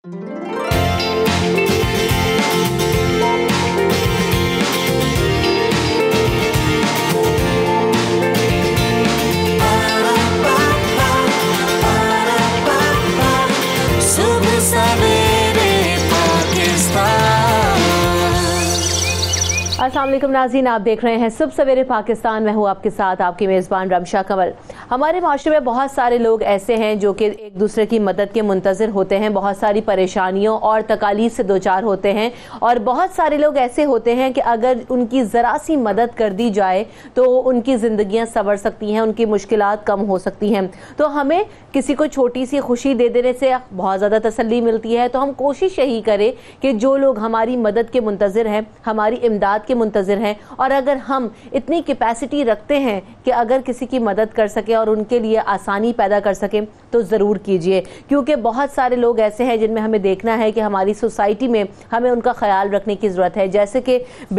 अस्सलाम वालेकुम नाज़रीन, आप देख रहे हैं सुबह सवेरे पाकिस्तान। मैं हूँ आपके साथ आपकी मेज़बान रमशा कंवल। हमारे माशरे में बहुत सारे लोग ऐसे हैं जो कि एक दूसरे की मदद के मुंतज़िर होते हैं, बहुत सारी परेशानियों और तकालीफ से दो चार होते हैं, और बहुत सारे लोग ऐसे होते हैं कि अगर उनकी ज़रा सी मदद कर दी जाए तो उनकी ज़िंदगियाँ संवर सकती हैं, उनकी मुश्किलात कम हो सकती हैं। तो हमें किसी को छोटी सी खुशी दे देने से बहुत ज़्यादा तसल्ली मिलती है। तो हम कोशिश यही करें कि जो लोग हमारी मदद के मुंतज़िर हैं, हमारी इमदाद के मुंतज़िर हैं, और अगर हम इतनी कैपेसिटी रखते हैं कि अगर किसी की मदद कर सके और उनके लिए आसानी पैदा कर सके तो ज़रूर कीजिए। क्योंकि बहुत सारे लोग ऐसे हैं जिनमें हमें देखना है कि हमारी सोसाइटी में हमें उनका ख्याल रखने की ज़रूरत है, जैसे कि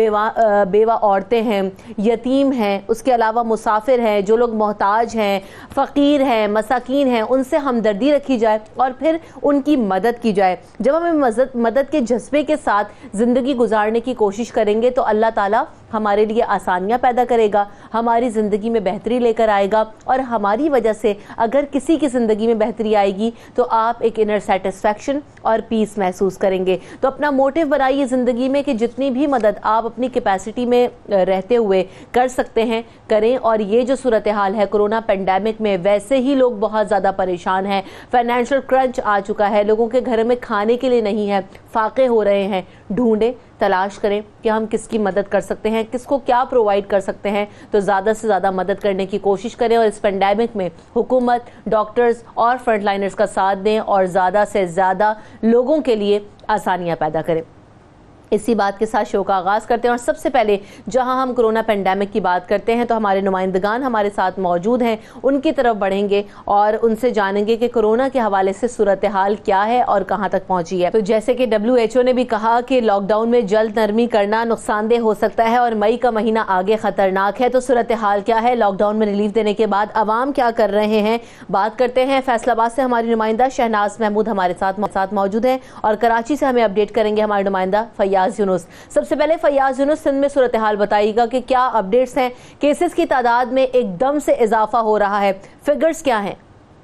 बेवा औरतें हैं, यतीम हैं, उसके अलावा मुसाफिर हैं, जो लोग मोहताज हैं, फ़कीर हैं, मसाकीन हैं, उनसे हमदर्दी रखी जाए और फिर उनकी मदद की जाए। जब हमें मदद के जज्बे के साथ ज़िंदगी गुजारने की कोशिश करेंगे तो अल्लाह ताला हमारे लिए आसानियाँ पैदा करेगा, हमारी ज़िंदगी में बेहतरी लेकर आएगा, और हमारी वजह से अगर किसी की ज़िंदगी में बेहतरी आएगी तो आप एक इनर सेटिस्फैक्शन और पीस महसूस करेंगे। तो अपना मोटिव बनाइए ज़िंदगी में कि जितनी भी मदद आप अपनी कैपेसिटी में रहते हुए कर सकते हैं करें। और ये जो सूरत हाल है कोरोना पेंडेमिक में, वैसे ही लोग बहुत ज़्यादा परेशान हैं, फाइनेंशियल क्रंच आ चुका है, लोगों के घर में खाने के लिए नहीं है, फाके हो रहे हैं। ढूंढें, तलाश करें कि हम किसकी मदद कर सकते हैं, किसको क्या प्रोवाइड कर सकते हैं, तो ज़्यादा से ज़्यादा मदद करने की कोशिश करें। और इस पेंडेमिक में हुकूमत, डॉक्टर्स और फ्रंटलाइनर्स का साथ दें और ज़्यादा से ज़्यादा लोगों के लिए आसानियाँ पैदा करें। इसी बात के साथ शो का आगाज़ करते हैं, और सबसे पहले जहां हम कोरोना पेंडेमिक की बात करते हैं तो हमारे नुमाइंदगान हमारे साथ मौजूद हैं, उनकी तरफ बढ़ेंगे और उनसे जानेंगे कि कोरोना के हवाले से सूरत हाल क्या है और कहां तक पहुंची है। तो जैसे कि WHO ने भी कहा कि लॉकडाउन में जल्द नरमी करना नुकसानदेह हो सकता है और मई का महीना आगे खतरनाक है। तो सूरत हाल क्या है, लॉकडाउन में रिलीफ देने के बाद अवाम क्या कर रहे हैं, बात करते हैं। फैसलाबाद से हमारी नुमाइंदा शहनाज महमूद हमारे साथ मौजूद है, और कराची से हमें अपडेट करेंगे हमारे नुमाइंदा फैयाज यूनुस। सबसे पहले फैयाज यूनुस, सिंध में सूरत हाल बताइएगा कि क्या अपडेट्स हैं। केसेस की तादाद में एकदम से इजाफा हो रहा है, फिगर्स क्या हैं?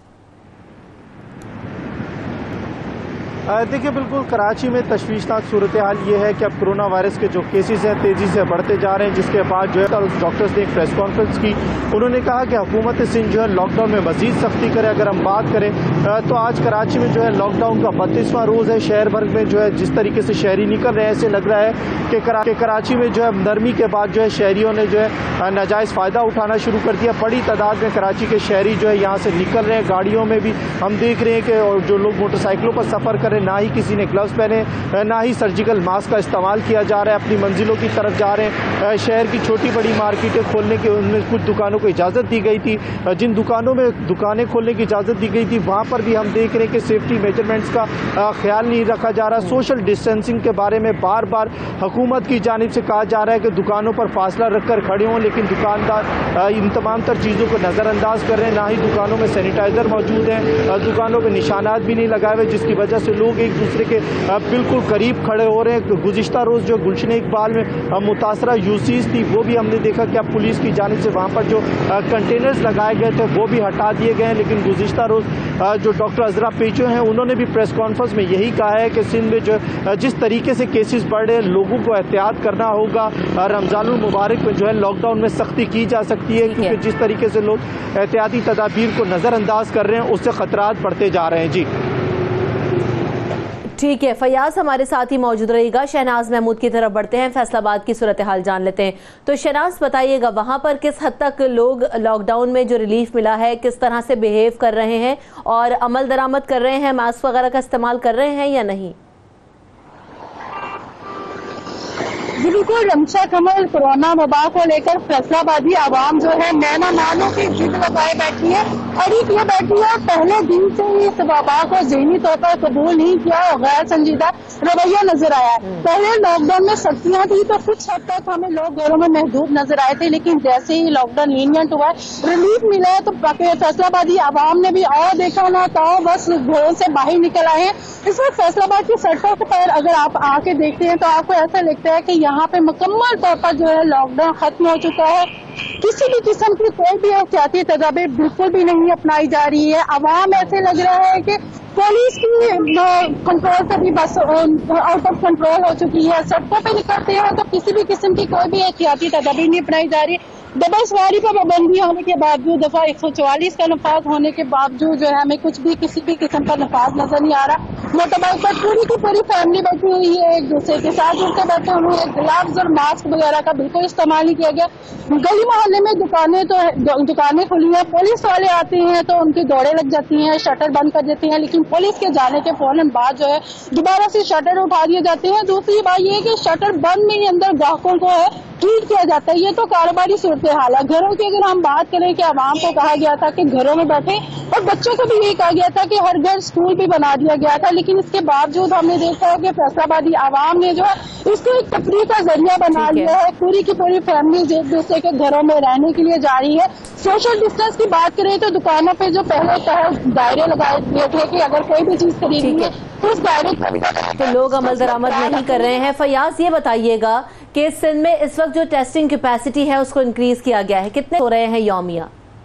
देखिए, बिल्कुल कराची में तशवीशनाक सूरत हाल ये है कि अब कोरोना वायरस के जो केसेस हैं तेज़ी से बढ़ते जा रहे हैं, जिसके बाद जो है डॉक्टर्स ने एक प्रेस कॉन्फ्रेंस की। उन्होंने कहा कि हुकूमत सिंध जो है लॉकडाउन में मजीद सख्ती करे। अगर हम बात करें तो आज कराची में जो है लॉकडाउन का 32वां रोज़ है। शहर भर में जो है जिस तरीके से शहरी निकल रहे हैं, ऐसे लग रहा है कि कराची में जो है नरमी के बाद जो है शहरियों ने जो है नाजायज़ फ़ायदा उठाना शुरू कर दिया। बड़ी तादाद में कराची के शहरी जो है यहाँ से निकल रहे हैं। गाड़ियों में भी हम देख रहे हैं कि जो लोग मोटरसाइकिलों पर सफ़र कर रहे हैं, ना ही किसी ने ग्लव्स पहने, ना ही सर्जिकल मास्क का इस्तेमाल किया जा रहा है, अपनी मंजिलों की तरफ जा रहे हैं। शहर की छोटी बड़ी मार्केटें खोलने की उनमें कुछ दुकानों को इजाज़त दी गई थी। जिन दुकानों में दुकानें खोलने की इजाज़त दी गई थी वहाँ पर भी हम देख रहे हैं कि सेफ्टी मेजरमेंट्स का ख्याल नहीं रखा जा रहा। सोशल डिस्टेंसिंग के बारे में बार बार हुकूमत की जानिब से कहा जा रहा है कि दुकानों पर फासला रखकर खड़े हों, लेकिन दुकानदार इन तमाम तर चीज़ों को नज़रअंदाज कर रहे हैं। ना ही दुकानों में सैनिटाइज़र मौजूद हैं, दुकानों पर निशानात भी नहीं लगाए हुए, जिसकी वजह से लोग एक दूसरे के बिल्कुल करीब खड़े हो रहे हैं। गुज़िश्ता रोज़ जो गुलशन इकबाल में मुतासरा यूसीज थी वो भी हमने देखा कि अब पुलिस की जानिब से वहाँ पर जो कंटेनर्स लगाए गए थे वो भी हटा दिए गए हैं। लेकिन गुज़िश्ता रोज़ जो डॉक्टर अजरा पेचो हैं उन्होंने भी प्रेस कॉन्फ्रेंस में यही कहा है कि सिंध में जो जिस तरीके से केसेस बढ़ रहे हैं लोगों को एहतियात करना होगा। रमज़ानुल मुबारक में जो है लॉकडाउन में सख्ती की जा सकती है, क्योंकि जिस तरीके से लोग एहतियाती तदाबीर को नज़रअंदाज कर रहे हैं उससे ख़तरात बढ़ते जा रहे हैं। जी ठीक है, फयाज हमारे साथ ही मौजूद रहेगा। शहनाज महमूद की तरफ बढ़ते हैं, फैसलाबाद की सूरत हाल जान लेते हैं। तो शहनाज बताइएगा वहां पर किस हद तक लोग लॉकडाउन में जो रिलीफ मिला है किस तरह से बिहेव कर रहे हैं और अमल दरामद कर रहे हैं, मास्क वगैरह का इस्तेमाल कर रहे हैं या नहीं? बिल्कुल रमशा कमल, कोरोना वबा को लेकर फैसलाबादी आवाम जो है नैना नालों की जिद लगाए बैठी है, अड़ी किए बैठी है। पहले दिन से ही इस वबा को ज़हनी तौर पर कबूल नहीं किया और गैर संजीदा रवैया नजर आया है। पहले लॉकडाउन में सख्तियां थी तो कुछ हद तक हमें लोग घरों में महदूद नजर आए थे, लेकिन जैसे ही लॉकडाउन लीनियंट हुआ, रिलीफ मिला है, तो फैसलाबादी आवाम ने भी और देखा ना तो बस घरों से बाहर निकल आए हैं। इस वक्त फैसलाबाद की सड़कों पर अगर आप आके देखते हैं तो आपको ऐसा लगता है कि यहाँ पे मुकम्मल तौर पर जो है लॉकडाउन खत्म हो चुका है। किसी भी किस्म की कोई भी एहतियाती तदाबीर बिल्कुल भी नहीं अपनाई जा रही है। आवाम ऐसे लग रहा है कि पुलिस की कंट्रोल से भी बस आउट ऑफ कंट्रोल हो चुकी है। सड़कों पे निकलते हैं तो किसी भी किस्म की कोई भी एहतियाती तदाबीर नहीं अपनाई जा रही। डबल सवारी पर पाबंदी होने के बावजूद, दफा 144 का नफाज होने के बावजूद जो है हमें कुछ भी किसी भी किस्म का नफाज नजर नहीं आ रहा। मोटरबाइक पर पूरी की पूरी फैमिली बैठी हुई है, एक दूसरे के साथ जुड़कर बैठे हुए हैं। ग्लव्स और मास्क वगैरह का बिल्कुल इस्तेमाल नहीं किया गया। गली मोहल्ले में दुकानें खुली हैं, पुलिस वाले आते हैं तो उनकी दौड़े लग जाती हैं, शटर बंद कर देती हैं, लेकिन पुलिस के जाने के फौरन बाद जो है दोबारा से शटर उठा दिए जाते हैं। दूसरी बात यह है कि शटर बंद में ही अंदर ग्राहकों को है ट्रीट किया जाता है। ये तो कारोबारी सूरत हाल है। घरों की अगर हम बात करें कि आवाम को कहा गया था कि घरों में बैठे, और बच्चों को भी यही कहा गया था कि हर घर स्कूल भी बना दिया गया था, लेकिन इसके बावजूद हमने देखा है कि फैसलाबादी आवाम ने जो है इसको एक तफरीह का जरिया बना लिया है। पूरी की पूरी फैमिली एक दूसरे के घरों में रहने के लिए जा रही है। सोशल डिस्टेंस की बात करें तो दुकानों पे जो पहले दायरे लगाए गए थे कि अगर कोई भी चीज खरीदनी है तो उस दायरे तो लोग अमल दरामद नहीं कर रहे हैं। फयाज, ये बताइएगा कि सिंध में इस वक्त जो टेस्टिंग कैपेसिटी है उसको इंक्रीज किया गया है, कितने हो रहे हैं यौमिया?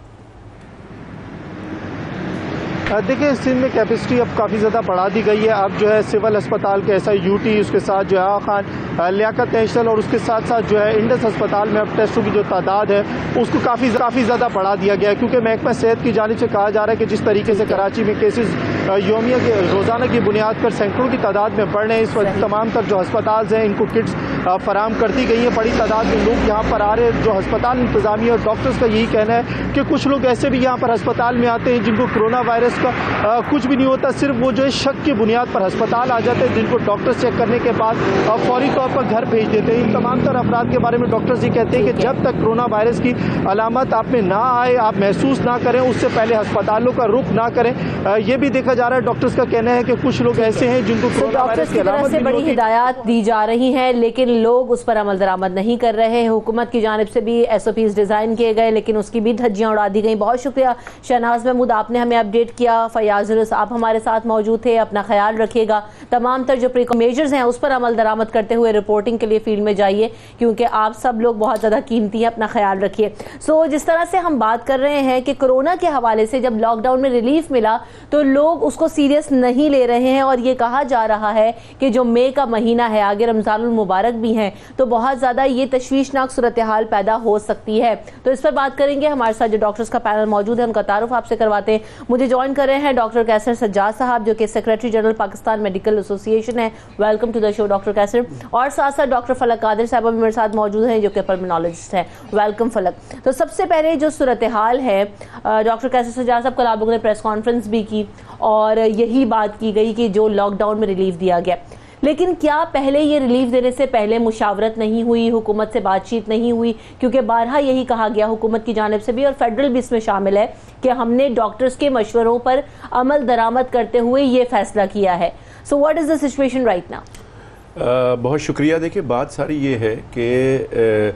देखिए, सिंध में कैपेसिटी अब काफ़ी ज़्यादा बढ़ा दी गई है। अब जो है सिविल अस्पताल के SIUT, उसके साथ जो है आगा खान, लियाकत नेशनल और उसके साथ साथ जो है इंडस अस्पताल में अब टेस्टों की जो तादाद है उसको काफ़ी ज़्यादा बढ़ा दिया गया है, क्योंकि महकमा सेहत की जानिब से कहा जा रहा है कि जिस तरीके से कराची में केसेस यौमिया के रोज़ाना की बुनियाद पर सैकड़ों की तादाद में बढ़ रहे हैं, इस वक्त तमाम तर जो अस्पताल हैं इनको किट्स फराम कर दी गई है। बड़ी तादाद में लोग यहाँ पर आ रहे हैं। जो अस्पताल इंतजामिया और डॉक्टर्स का यही कहना है कि कुछ लोग ऐसे भी यहाँ पर अस्पताल में आते हैं जिनको कोरोना वायरस का कुछ भी नहीं होता, सिर्फ वो जो है शक की बुनियाद पर अस्पताल आ जाते हैं, जिनको डॉक्टर्स चेक करने के बाद फौरी तौर पर घर भेज देते हैं। इन तमाम तर अफराद के बारे में डॉक्टर्स ये कहते हैं कि जब तक कोरोना वायरस की अलामत आप में ना आए, आप महसूस ना करें, उससे पहले अस्पतालों का रुख ना करें। ये भी देखा जा रहा है, डॉक्टर्स का कहना है कि कुछ लोग ऐसे हैं जिनको कोरोना वायरस की अलामत से बड़ी हिदायत दी जा रही है, लेकिन लोग उस पर अमल दरामद नहीं कर रहे हैं। हुकूमत की जानिब से भी SOPs डिजाइन किए गए, लेकिन उसकी भी धज्जियां उड़ा दी गई। बहुत शुक्रिया शहनाज महमूद, आपने हमें अपडेट किया। फयाज आप हमारे साथ मौजूद थे। अपना ख्याल रखिएगा। तमाम तर जो प्रिकॉशन मेजर्स हैं उस पर अमल दरामद करते हुए रिपोर्टिंग के लिए फील्ड में जाइए, क्योंकि आप सब लोग बहुत ज़्यादा कीमती हैं। अपना ख्याल रखिए। जिस तरह से हम बात कर रहे हैं कि कोरोना के हवाले से जब लॉकडाउन में रिलीफ मिला तो लोग उसको सीरियस नहीं ले रहे हैं, और ये कहा जा रहा है कि जो मई का महीना है, आगे रमजानुल मुबारक भी है, तो बहुत ज़्यादा ये तशवीशनाक सूरत हाल पैदा हो सकती है। तो इस पर बात करेंगे। हमारे साथ जो डॉक्टर्स का पैनल मौजूद है उनका तारुफ आपसे करवाते हैं। मुझे ज्वाइन कर रहे हैं डॉक्टर कैसर सज्जाद साहब, जो कि secretary general Pakistan medical association है। Welcome to the show doctor Qaiser. और साथ साथ डॉक्टर फलक कादिर साहब भी मेरे साथ मौजूद हैं, जो कि पल्मोनोलॉजिस्ट हैं। वेलकम फलक। तो सबसे पहले जो सूरत हाल है, डॉक्टर कैसर सज्जाद साहब, कल आप लोगों ने प्रेस कॉन्फ्रेंस भी की और यही बात की गई कि जो लॉकडाउन में रिलीफ दिया गया, लेकिन क्या पहले ये रिलीफ देने से पहले मुशावरत नहीं हुई, हुकूमत से बातचीत नहीं हुई? क्योंकि बारहा यही कहा गया हुकूमत की जानिब से भी, और फेडरल भी इसमें शामिल है, कि हमने डॉक्टर्स के मशवरों पर अमल दरामद करते हुए ये फैसला किया है। So what is the situation right now? बहुत शुक्रिया। देखिए, बात सारी ये है कि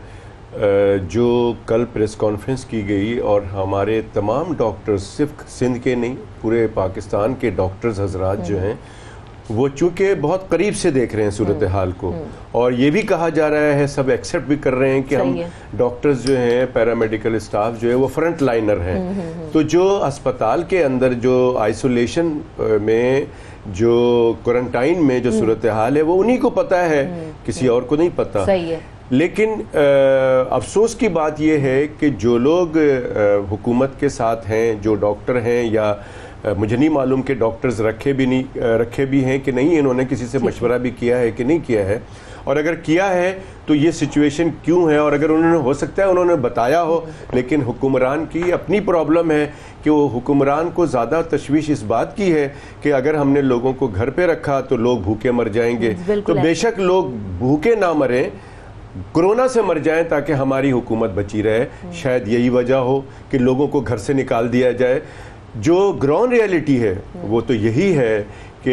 जो कल प्रेस कॉन्फ्रेंस की गई और हमारे तमाम डॉक्टर्स, सिर्फ सिंध के नहीं, पूरे पाकिस्तान के डॉक्टर्स हजरात जो हैं, वो चूँकि बहुत करीब से देख रहे हैं सूरत हाल को, और ये भी कहा जा रहा है, सब एक्सेप्ट भी कर रहे हैं कि हम डॉक्टर्स जो हैं, पैरामेडिकल स्टाफ जो है, वो फ्रंट लाइनर हैं। तो जो अस्पताल के अंदर जो आइसोलेशन में, जो क्वारंटाइन में जो सूरत हाल है, वो उन्हीं को पता है, किसी और को नहीं पता। सही है। लेकिन अफसोस की बात यह है कि जो लोग हुकूमत के साथ हैं, जो डॉक्टर हैं, या मुझे नहीं मालूम कि डॉक्टर्स रखे भी हैं कि नहीं, इन्होंने किसी से मशवरा भी किया है कि नहीं किया है, और अगर किया है तो ये सिचुएशन क्यों है, और अगर उन्होंने, हो सकता है उन्होंने बताया हो, लेकिन हुक्मरान की अपनी प्रॉब्लम है कि वो हुक्मरान को ज़्यादा तशवीश इस बात की है कि अगर हमने लोगों को घर पे रखा तो लोग भूखे मर जाएंगे। तो बेशक लोग भूखे ना मरें, कोरोना से मर जाएं ताकि हमारी हुकूमत बची रहे। शायद यही वजह हो कि लोगों को घर से निकाल दिया जाए। जो ग्राउंड रियलिटी है वो तो यही है कि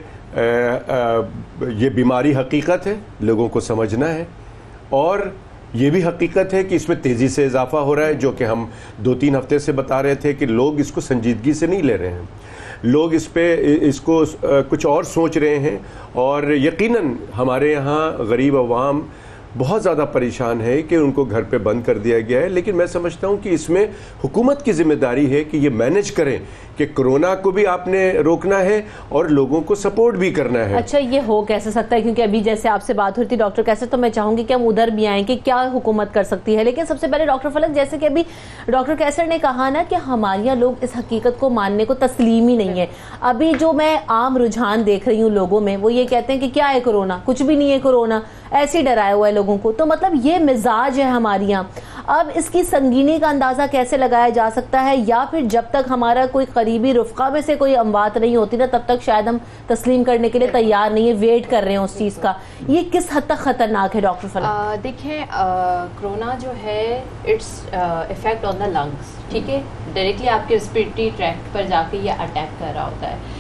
ये बीमारी हकीकत है, लोगों को समझना है, और ये भी हकीकत है कि इसमें तेज़ी से इजाफा हो रहा है, जो कि हम 2-3 हफ्ते से बता रहे थे कि लोग इसको संजीदगी से नहीं ले रहे हैं, लोग इसको कुछ और सोच रहे हैं। और यकीनन हमारे यहाँ गरीब अवाम बहुत ज़्यादा परेशान है कि उनको घर पे बंद कर दिया गया है। लेकिन मैं समझता हूँ कि इसमें हुकूमत की जिम्मेदारी है कि ये मैनेज करें कि कोरोना को भी आपने रोकना है और लोगों को सपोर्ट भी करना है। अच्छा, ये हो कैसे सकता है? क्योंकि अभी जैसे आपसे बात हो रही थी डॉक्टर कैसर, तो मैं चाहूंगी कि हम उधर भी आएं कि क्या हुकूमत कर सकती है। लेकिन सबसे पहले डॉक्टर फलक, जैसे कि अभी डॉक्टर कैसर ने कहा ना कि हमारे यहाँ लोग इस हकीकत को मानने को तस्लीम ही नहीं है। अभी जो मैं आम रुझान देख रही हूँ लोगों में, वो ये कहते हैं कि क्या है कोरोना, कुछ भी नहीं है कोरोना, ऐसे ही डराया हुआ है लोगों को। तो मतलब ये मिजाज है हमारे यहाँ। अब इसकी संगीनी का अंदाजा कैसे लगाया जा सकता है? या फिर जब तक हमारा कोई करीबी रुफ़क़ा में से कोई अमवात नहीं होती ना, तब तक शायद हम तस्लीम करने के लिए तैयार नहीं है, वेट कर रहे हैं उस चीज़ का। ये किस हद तक खतरनाक है डॉक्टर फलक? देखिए, कोरोना जो है its effect on the lungs, ठीक है, डायरेक्टली आपके रेस्पिरेटरी ट्रैक्ट पर जाके ये अटैक कर रहा होता है।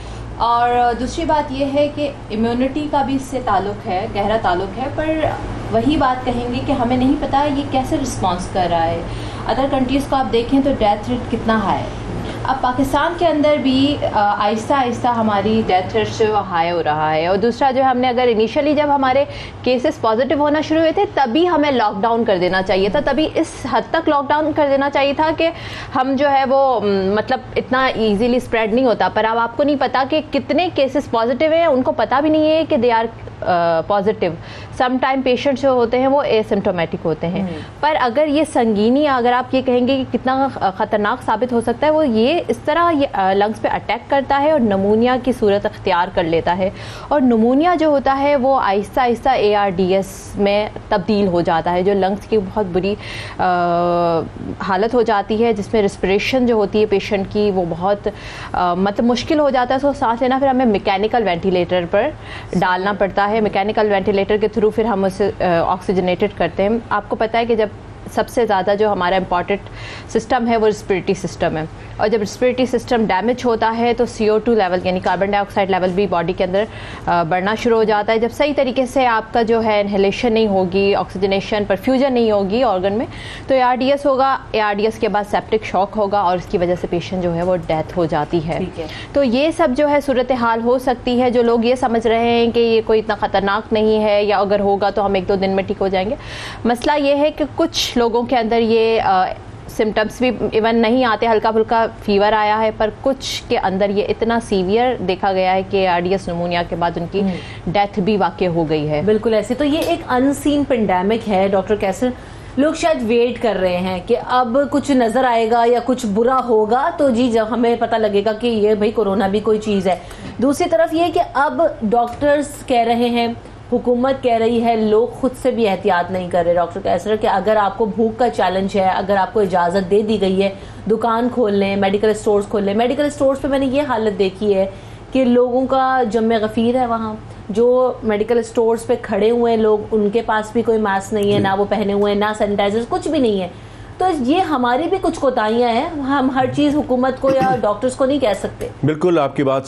और दूसरी बात यह है कि इम्यूनिटी का भी इससे ताल्लुक़ है, गहरा ताल्लुक़ है। पर वही बात कहेंगे कि हमें नहीं पता ये कैसे रिस्पॉन्स कर रहा है। अदर कंट्रीज़ को आप देखें तो डेथ रेट कितना हाई है। अब पाकिस्तान के अंदर भी आहिस्ता आहिस्ता हमारी डेथ रेट जो हाई हो रहा है। और दूसरा जो हमने अगर इनिशियली जब हमारे केसेस पॉजिटिव होना शुरू हुए थे तभी हमें लॉकडाउन कर देना चाहिए था, तभी इस हद तक लॉकडाउन कर देना चाहिए था कि हम जो है वो मतलब इतना ईजीली स्प्रेड नहीं होता। पर अब आपको नहीं पता कि कितने केसेस पॉजिटिव हैं, उनको पता भी नहीं है कि they are positive. Some time patient जो होते हैं वो एसिम्टोमेटिक होते हैं। पर अगर ये संगीनी, अगर आप ये कहेंगे कि कितना ख़तरनाक साबित हो सकता है, वो ये इस तरह ये लंग्स पे अटैक करता है और नमूनिया की सूरत अख्तियार कर लेता है। और नमूनिया जो होता है वो आहिस्ता आहिस्ता ARDS में तब्दील हो जाता है, जो लंग्स की बहुत बुरी हालत हो जाती है, जिसमें रिस्पिरेशन जो होती है पेशेंट की वो बहुत मतलब मुश्किल हो जाता है उसको सांस लेना। फिर हमें मैकेनिकल वेंटिलेटर पर डालना पड़ता है। मैकेनिकल वेंटिलेटर के थ्रू फिर हम उसे ऑक्सीजनेटेड करते हैं। आपको पता है कि जब सबसे ज़्यादा जो हमारा इम्पॉर्टेंट सिस्टम है वो रेस्पिरेटरी सिस्टम है, और जब रेस्पिरेटरी सिस्टम डैमेज होता है तो CO2 लेवल यानी कार्बन डाइऑक्साइड लेवल भी बॉडी के अंदर बढ़ना शुरू हो जाता है। जब सही तरीके से आपका जो है इनहेलेशन नहीं होगी, ऑक्सीजनेशन परफ्यूजन नहीं होगी ऑर्गन में, तो ARDS होगा। ARDS के बाद सेप्टिक शॉक होगा और इसकी वजह से पेशेंट जो है वो डेथ हो जाती है। तो ये सब जो है सूरत हाल हो सकती है। जो लोग ये समझ रहे हैं कि ये कोई इतना ख़तरनाक नहीं है या अगर होगा तो हम 1-2 दिन में ठीक हो जाएंगे, मसला ये है कि कुछ लोगों के अंदर ये सिम्टम्स भी इवन नहीं आते, हल्का फुल्का फीवर आया है, पर कुछ के अंदर ये इतना सीवियर देखा गया है कि ARDS नमूनिया के बाद उनकी डेथ भी वाक़ई हो गई है। बिल्कुल ऐसे। तो ये एक अनसीन पेंडेमिक है डॉक्टर कैसर। लोग शायद वेट कर रहे हैं कि अब कुछ नजर आएगा या कुछ बुरा होगा तो जी जब हमें पता लगेगा कि ये भाई कोरोना भी कोई चीज़ है। दूसरी तरफ ये कि अब डॉक्टर्स कह रहे हैं, हुकूमत कह रही है, लोग खुद से भी एहतियात नहीं कर रहे डॉक्टर कैसर, कि अगर आपको भूख का चैलेंज है, अगर आपको इजाज़त दे दी गई है दुकान खोल लें, मेडिकल स्टोर्स खोल लें। मेडिकल स्टोर्स पे मैंने ये हालत देखी है कि लोगों का जम्मे गफ़ीर है वहाँ, जो मेडिकल स्टोर्स पे खड़े हुए हैं लोग, उनके पास भी कोई मास्क नहीं है, ना वो पहने हुए हैं, ना सैनिटाइजर, कुछ भी नहीं है। तो ये हमारी भी कुछ कोताहियां हैं, हम हर चीज़ हुकूमत को या डॉक्टर्स को नहीं कह सकते। बिल्कुल आपकी बात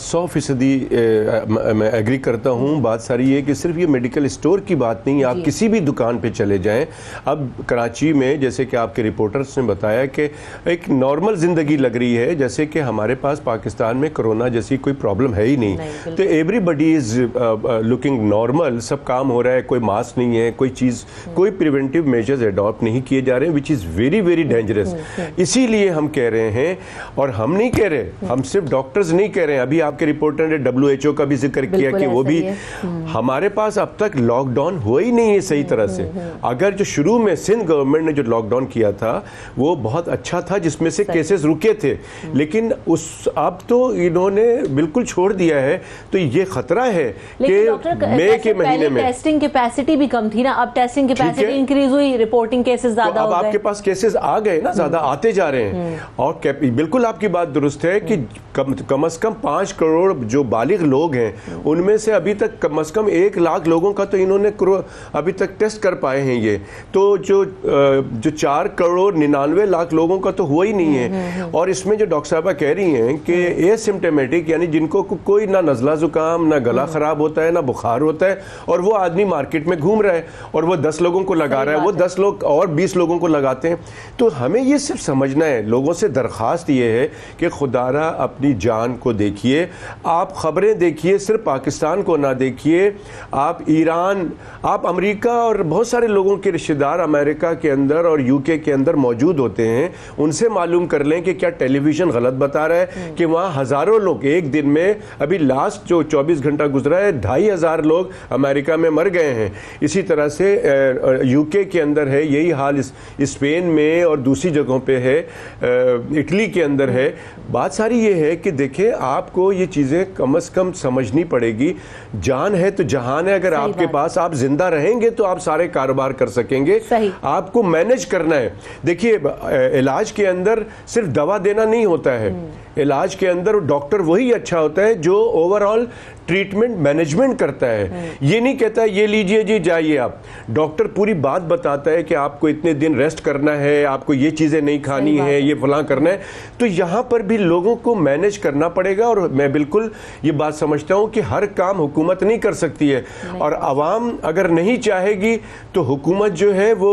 100% मैं एग्री करता हूँ। बात सारी है कि सिर्फ ये मेडिकल स्टोर की बात नहीं, आप किसी भी दुकान पे चले जाएं। अब कराची में जैसे कि आपके रिपोर्टर्स ने बताया कि एक नॉर्मल ज़िंदगी लग रही है, जैसे कि हमारे पास पाकिस्तान में कोरोना जैसी कोई प्रॉब्लम है ही नहीं। तो एवरीबडी इज़ लुकिंग नॉर्मल, सब काम हो रहा है, कोई मास्क नहीं है, कोई चीज़, कोई प्रिवेंटिव मेजर्स एडॉप्ट नहीं किए जा रहे हैं, which is very very dangerous. इसीलिए हम कह रहे हैं, और हम नहीं कह रहे, हम सिर्फ डॉक्टर्स नहीं कह रहे हैं, अभी आपके रिपोर्टर ने WHO का भी जिक्र किया कि वो भी, हमारे पास अब तक लॉकडाउन हुआ ही नहीं है सही तरह से। अगर जो शुरू में सिंध गवर्नमेंट ने जो लॉकडाउन किया था वो बहुत अच्छा था, जिसमें से केसेस रुके थे, लेकिन उस अब तो इन्होंने बिल्कुल छोड़ दिया है। तो ये खतरा है कि मई के महीने में टेस्टिंग कैपेसिटी भी कम थी ना, अब टेस्टिंग कैपेसिटी इंक्रीज हुई, रिपोर्टिंग केसेस ज्यादा हो गए। अब आपके पास केसेस आ गए ना, ज्यादा आते जा रहे हैं। और बिल्कुल आपकी बात दुरुस्त है कि कम से कम 5 करोड़ जो बालिग लोग हैं उनमें से अभी तक कम से कम 1 लाख लोगों का तो इन्होंने अभी तक टेस्ट कर पाए हैं। ये तो जो 4 करोड़ 99 लाख लोगों का तो हुआ ही नहीं है। और इसमें जो डॉक्टर साहबा कह रही हैं कि एसिम्प्टोमेटिक यानी जिनको कोई ना नज़ला जुकाम ना गला खराब होता है ना बुखार होता है और वो आदमी मार्केट में घूम रहा है और वो 10 लोगों को लगा रहा है, वो 10 लोग और 20 लोगों को लगाते हैं। तो हमें ये सिर्फ समझना है, लोगों से दरख्वास्त ये है कि खुदारा अपनी जान को देखिए, आप खबरें देखिए, सिर्फ पाकिस्तान को ना देखिए, आप ईरान, आप अमेरिका और बहुत सारे लोगों के रिश्तेदार अमेरिका के अंदर और यूके के अंदर मौजूद होते हैं, उनसे मालूम कर लें कि क्या टेलीविज़न गलत बता रहा है कि वहाँ हज़ारों लोग एक दिन में, अभी लास्ट जो 24 घंटा गुजरा है 2,500 लोग अमेरिका में मर गए हैं। इसी तरह से यूके के अंदर है, यही हाल स्पेन में और दूसरी जगहों पे है, इटली के अंदर है। बात सारी ये है कि देखें, आपको ये चीज़ें कम से कम समझनी पड़ेगी। जान है तो जहान है, अगर आपके पास आप जिंदा रहेंगे तो आप सारे कारोबार कर सकेंगे। आपको मैनेज करना है। देखिए, इलाज के अंदर सिर्फ दवा देना नहीं होता है, इलाज के अंदर डॉक्टर वही अच्छा होता है जो ओवरऑल ट्रीटमेंट मैनेजमेंट करता है। ये नहीं कहता ये लीजिए जी जाइए आप, डॉक्टर पूरी बात बताता है कि आपको इतने दिन रेस्ट करना है, आपको ये चीज़ें नहीं खानी है, ये फलां करना है। तो यहाँ पर भी लोगों को मैनेज करना पड़ेगा। और मैं बिल्कुल ये बात समझता हूँ कि हर काम हुकूमत नहीं कर सकती है, और आवाम अगर नहीं चाहेगी तो हुकूमत जो है वो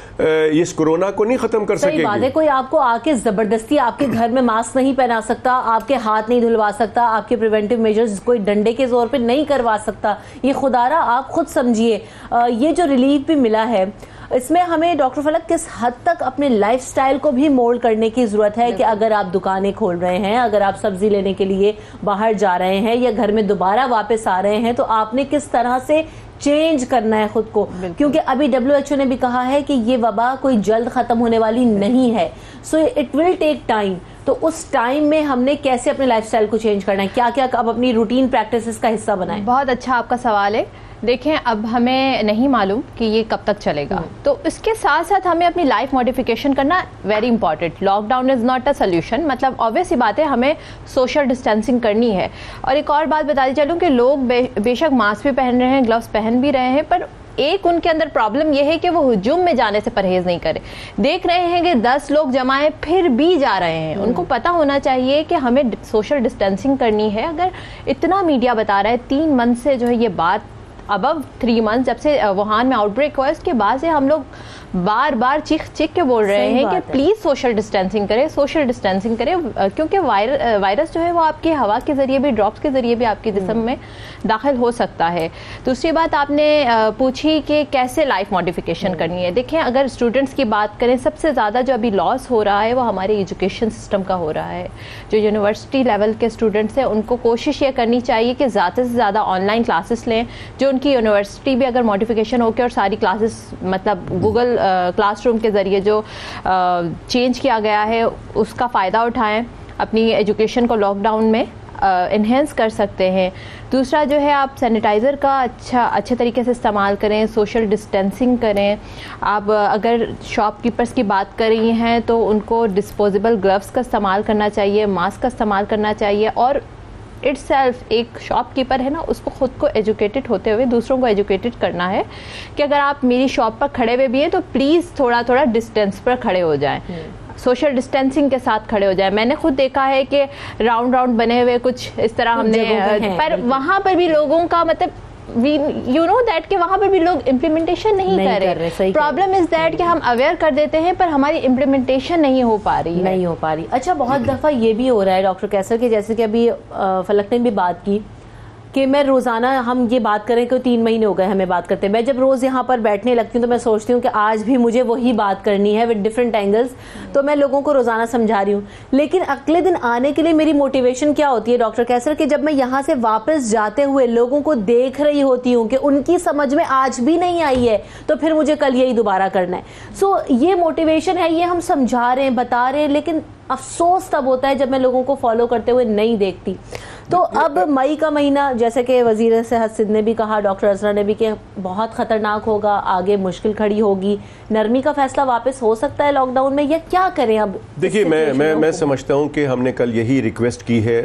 इस कोरोना को नहीं ख़त्म कर सकेगी। बात है, कोई आपको आके ज़बरदस्ती आपके घर में मास्क नहीं पहना सकता, आपके हाथ नहीं धुलवा सकता, आपके प्रिवेंटिव मेजर्स कोई डंडे के जोर पे नहीं करवा सकता। ये खुदारा आप खुद समझिए। ये जो रिलीफ भी मिला है, इसमें हमें डॉक्टर फलक किस हद तक अपने लाइफस्टाइल को भी मोल्ड करने की जरूरत है कि अगर आप दुकानें खोल रहे हैं, अगर आप सब्जी लेने के लिए बाहर जा रहे हैं या घर में दोबारा वापस आ रहे हैं, तो आपने किस तरह से चेंज करना है खुद को। क्योंकि अभी WHO ने भी कहा है कि ये वबा कोई जल्द खत्म होने वाली नहीं है, so it will take time. तो उस टाइम में हमने कैसे अपने लाइफस्टाइल को चेंज करना है, क्या क्या अब अपनी रूटीन प्रैक्टिसेस का हिस्सा बनाएं? बहुत अच्छा आपका सवाल है। देखें, अब हमें नहीं मालूम कि ये कब तक चलेगा, तो इसके साथ साथ हमें अपनी लाइफ मॉडिफिकेशन करना very important. Lockdown is not a solution, मतलब ऑब्वियस सी बात है हमें सोशल डिस्टेंसिंग करनी है। और एक और बात बताती चलूँ कि लोग बेशक मास्क भी पहन रहे हैं, ग्लव्स पहन भी रहे हैं, पर एक उनके अंदर प्रॉब्लम यह है कि वो हुजूम में जाने से परहेज नहीं करे। देख रहे हैं कि 10 लोग जमा हैं फिर भी जा रहे हैं। उनको पता होना चाहिए कि हमें सोशल डिस्टेंसिंग करनी है। अगर इतना मीडिया बता रहा है, 3 मंथ से जो है ये बात, अबव 3 मंथ जब से वुहान में आउटब्रेक हुआ, इसके बाद से हम लोग बार बार चीख के बोल रहे हैं कि प्लीज़ सोशल डिस्टेंसिंग करें, सोशल डिस्टेंसिंग करें, क्योंकि वायरस जो है वो आपकी हवा के ज़रिए भी, ड्रॉप्स के ज़रिए भी आपके जिस्म में दाखिल हो सकता है। दूसरी बात आपने पूछी कि कैसे लाइफ मॉडिफिकेशन करनी है। देखें, अगर स्टूडेंट्स की बात करें, सबसे ज़्यादा जो अभी लॉस हो रहा है वो हमारे एजुकेशन सिस्टम का हो रहा है। जो यूनिवर्सिटी लेवल के स्टूडेंट्स हैं उनको कोशिश ये करनी चाहिए कि ज़्यादा से ज़्यादा ऑनलाइन क्लासेस लें। जो उनकी यूनिवर्सिटी भी अगर मॉडिफिकेशन होकर और सारी क्लासेस मतलब गूगल क्लासरूम के ज़रिए जो चेंज किया गया है उसका फ़ायदा उठाएं, अपनी एजुकेशन को लॉकडाउन में इन्हेंस कर सकते हैं। दूसरा जो है, आप सैनिटाइज़र का अच्छे तरीके से इस्तेमाल करें, सोशल डिस्टेंसिंग करें। आप अगर शॉपकीपर्स की बात कर रही हैं तो उनको डिस्पोजेबल ग्लव्स का इस्तेमाल करना चाहिए, मास्क का इस्तेमाल करना चाहिए। और इटसेल्फ एक शॉपकीपर है ना, उसको खुद को एजुकेटेड होते हुए दूसरों को एजुकेटेड करना है कि अगर आप मेरी शॉप पर खड़े हुए भी हैं तो प्लीज़ थोड़ा थोड़ा डिस्टेंस पर खड़े हो जाएं, सोशल डिस्टेंसिंग के साथ खड़े हो जाए। मैंने खुद देखा है कि राउंड बने हुए कुछ इस तरह हमने, पर वहाँ पर भी लोगों का मतलब यू नो दैट कि वहाँ पर भी लोग इम्प्लीमेंटेशन नहीं कर रहे। प्रॉब्लम इज दैट कि हम अवेयर कर देते हैं पर हमारी इम्प्लीमेंटेशन नहीं हो पा रही। अच्छा, बहुत दफ़ा ये भी हो रहा है डॉक्टर कैसर के, जैसे कि अभी फलक ने भी बात की कि मैं रोज़ाना, हम ये बात करें कि 3 महीने हो गए हमें बात करते हैं, मैं जब रोज़ यहाँ पर बैठने लगती हूँ तो मैं सोचती हूँ कि आज भी मुझे वही बात करनी है विद डिफरेंट एंगल्स। तो मैं लोगों को रोज़ाना समझा रही हूँ, लेकिन अगले दिन आने के लिए मेरी मोटिवेशन क्या होती है डॉक्टर कैसर, कि जब मैं यहाँ से वापस जाते हुए लोगों को देख रही होती हूँ कि उनकी समझ में आज भी नहीं आई है, तो फिर मुझे कल यही दोबारा करना है। सो ये मोटिवेशन है, ये हम समझा रहे हैं, बता रहे हैं, लेकिन अफसोस तब होता है जब मैं लोगों को फॉलो करते हुए नहीं देखती। तो अब मई का महीना, जैसे कि वजीर सेहत सिंध ने भी कहा, डॉक्टर अजरा ने भी, कि बहुत खतरनाक होगा, आगे मुश्किल खड़ी होगी, नरमी का फैसला वापस हो सकता है लॉकडाउन में, या क्या करें अब? देखिए, मैं समझता हूँ कि हमने कल यही रिक्वेस्ट की है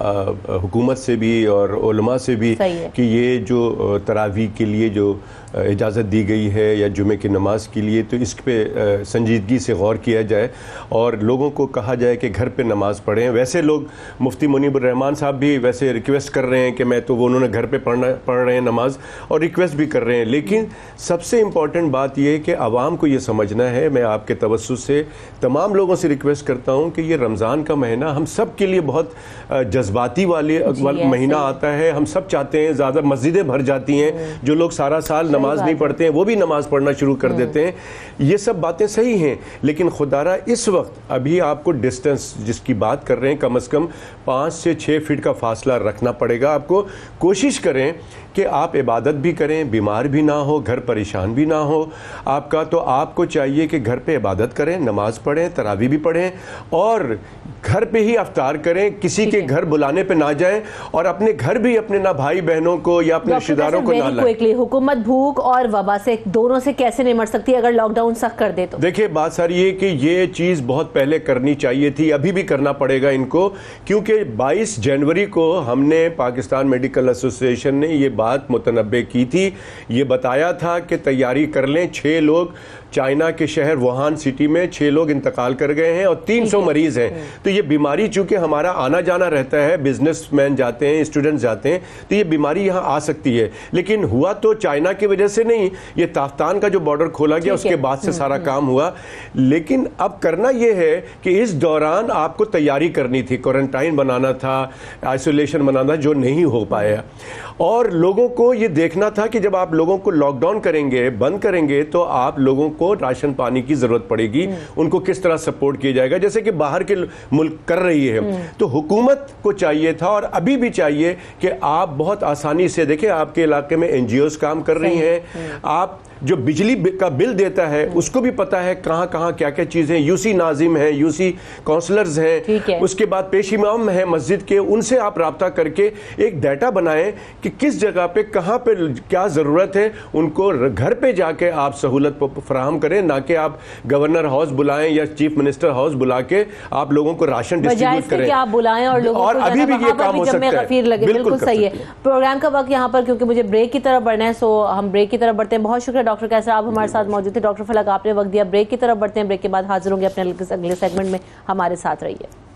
हुकूमत से भी और उलमा से भी कि ये जो तरावी के लिए जो इजाज़त दी गई है या जुमे की नमाज के लिए, तो इस पे संजीदगी से गौर किया जाए और लोगों को कहा जाए कि घर पे नमाज पढ़ें। वैसे लोग, मुफ्ती मुनीबुर रहमान साहब भी वैसे रिक्वेस्ट कर रहे हैं कि मैं तो वो उन्होंने घर पे पढ़ रहे हैं नमाज और रिक्वेस्ट भी कर रहे हैं, लेकिन सबसे इम्पॉर्टेंट बात यह है कि आवाम को ये समझना है। मैं आपके तवज्जुह से तमाम लोगों से रिक्वेस्ट करता हूँ कि ये रमज़ान का महीना हम सब के लिए बहुत जज्बाती वाले महीना आता है। हम सब चाहते हैं, ज़्यादा मस्जिदें भर जाती हैं, जो लोग सारा साल नमाज नहीं पढ़ते हैं वो भी नमाज पढ़ना शुरू कर देते हैं। ये सब बातें सही हैं, लेकिन खुदारा इस वक्त अभी आपको डिस्टेंस जिसकी बात कर रहे हैं, कम से कम 5 से 6 फीट का फासला रखना पड़ेगा आपको। कोशिश करें कि आप इबादत भी करें, बीमार भी ना हो, घर परेशान भी ना हो आपका, तो आपको चाहिए कि घर पे इबादत करें, नमाज पढ़ें, तरावी भी पढ़ें और घर पे ही अफ्तार करें, किसी के घर बुलाने पे ना जाएं और अपने घर भी अपने ना भाई बहनों को या अपने रिश्तेदारों को ना लाएं। हुकूमत भूख और वबा से, दोनों से कैसे निपट सकती है अगर लॉकडाउन सख्त कर दे तो? देखिए, बात सारी ये कि ये चीज़ बहुत पहले करनी चाहिए थी, अभी भी करना पड़ेगा इनको, क्योंकि 22 जनवरी को हमने पाकिस्तान मेडिकल एसोसिएशन ने ये बात मुतनब्बे की थी। ये बताया था कि तैयारी कर लें। 6 लोग चाइना के शहर वुहान सिटी में 6 लोग इंतकाल कर गए हैं और 300 मरीज हैं। तो ये बीमारी, चूंकि हमारा आना जाना रहता है, बिजनेसमैन जाते हैं, स्टूडेंट्स जाते हैं, तो ये बीमारी यहाँ आ सकती है। लेकिन हुआ तो चाइना की वजह से नहीं, ये ताफ्तान का जो बॉर्डर खोला गया उसके बाद से सारा काम हुआ। लेकिन अब करना ये है कि इस दौरान आपको तैयारी करनी थी, क्वारंटाइन बनाना था, आइसोलेशन बनाना, जो नहीं हो पाया। और लोगों को ये देखना था कि जब आप लोगों को लॉकडाउन करेंगे, बंद करेंगे, तो आप लोगों को राशन पानी की जरूरत पड़ेगी, उनको किस तरह सपोर्ट किया जाएगा, जैसे कि बाहर के मुल्क कर रही है। तो हुकूमत को चाहिए था और अभी भी चाहिए कि आप बहुत आसानी से देखें, आपके इलाके में एनजीओज काम कर रही हैं, आप जो बिजली का बिल देता है उसको भी पता है कहाँ कहाँ क्या क्या चीजें, यूसी नाजिम है, यूसी काउंसलर्स हैं, उसके बाद पेश इमाम है मस्जिद के, उनसे आप राब्ता करके एक डाटा बनाएं कि किस जगह पे कहाँ पे क्या जरूरत है, उनको घर पे जाके आप सहूलत फराहम करें, ना कि आप गवर्नर हाउस बुलाएं या चीफ मिनिस्टर हाउस बुला के आप लोगों को राशन डिस्ट्रीब्यूट करें, आप बुलाएं और लोगों और अभी भी ये काम हो सकता है। बिल्कुल सही है। प्रोग्राम का वक्त यहाँ पर, क्योंकि मुझे ब्रेक की तरफ बढ़ना है, सो हम ब्रेक की तरफ बढ़ते हैं। बहुत शुक्रिया डॉक्टर कैसर, आप हमारे साथ मौजूद थे। डॉक्टर फलक, आपने वक्त दिया। ब्रेक की तरफ बढ़ते हैं, ब्रेक के बाद हाजिर होंगे अपने अगले सेगमेंट में, हमारे साथ रहिए।